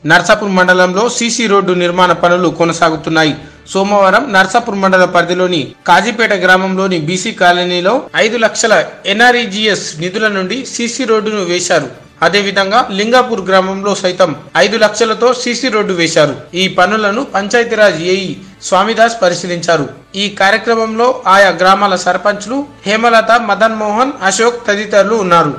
నర్సాపూర్ మండలంలో CC road నిర్మాణ పనులు కొనసాగుతున్నాయి. సోమవారం నర్సాపూర్ మండల పరిధిలోని కాజీపేట గ్రామంలోని బీసీ కాలనీలో 5 లక్షల ఎన్ఆర్ఈజీఎస్ నిధుల నుండి సీసీ రోడ్డును వేశారు. అదేవిధంగా లింగాపూర్ గ్రామంలో సైతం 5 లక్షలతో సీసీ రోడ్డు వేశారు. ఈ పనులను పంచాయతీరాజ్ ఏఈ స్వామిదాస్ పరిశీలించారు. ఈ కార్యక్రమంలో ఆయా గ్రామాల సర్పంచ్లు హేమలత, మదన్ మోహన్, అశోక్ తదితరులు ఉన్నారు.